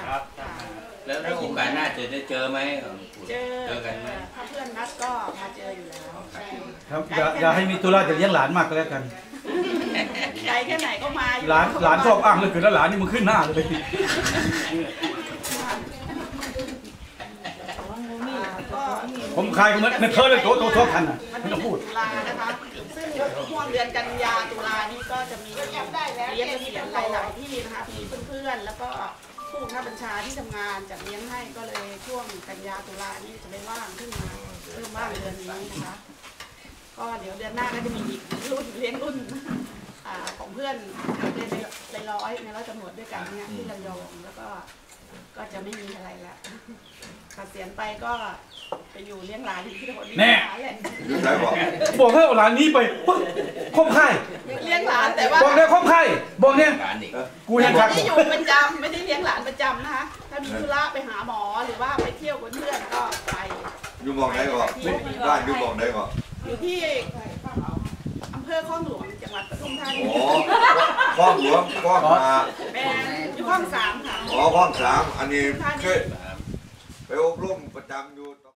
ครับแล้วโอกาสหน้าจะได้เจอไหมเจอกันไหมถ้าเพื่อนนัดก็มาเจออยู่แล้วครับอย่าให้มีตุลาจะเลี้ยงหลานมากก็แล้วกันไกลแค่ไหนก็มาอยู่หลานชอบอ้างเลยคือแล้วหลานนี่มึงขึ้นหน้าเลยผมใครก็ไม่เคยเลยโตทันอ่ะไม่ต้องพูดตุลานะคะซึ่งช่วงเดือนกันยาตุลานี่ก็จะมีเลี้ยงเสียงหลายๆที่นะคะมีเพื่อนๆแล้วก็ผู้บังคับบัญชาที่ทำงานจัดเลี้ยงให้ก็เลยช่วงกันยาตุลานี่จะไม่ว่างขึ้นมาเพิ่มว่างเดือนนี้นะคะก็เดี๋ยวเดือนหน้าก็จะมีอีกรุ่นเลี้ยงรุ่นของเพื่อนในร้อยตำรวจด้วยกันเนี่ยที่ระยองแล้วก็จะไม่มีอะไรละเกษียณไปก็ไปอยู่เลี้ยงหลานที่โดนแน่บอกให้เอาหลานนี้ไปคบไข่เลี้ยงหลานแต่ว่าบอกเนี่ยคบไข่บอกเนี่ยกูยังทักไม่ได้อยู่ประจำไม่ได้เลี้ยงหลานประจำนะคะถ้ามีธุระไปหาหมอหรือว่าไปเที่ยวกับเพื่อนก็ไปอยู่มองไหนก่อนบ้านอยู่มองไหนก่อนอยู่ที่อำเภอคลองหลวงจังหวัดปทุมธานีคลองหลวงคลองอยู่คลอง3ค่ะคลอง3อันนี้เคยไปอบรมประจำอยู่